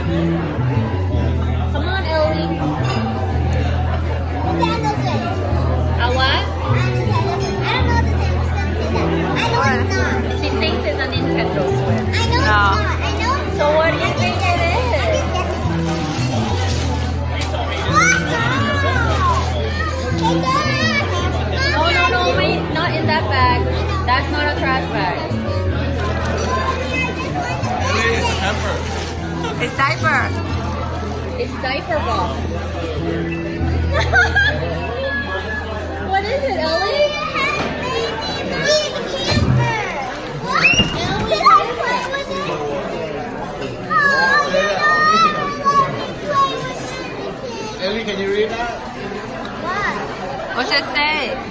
Come on, Ellie. A what? I don't know the same. I know it's not. She thinks it's a Nintendo Switch. I know it's not. I know it's So what do you think it is? No, wait, not in that bag. That's not a trash bag. It's diaper. It's diaper box. What is it, Ellie? Ellie, can you read that? What's it say?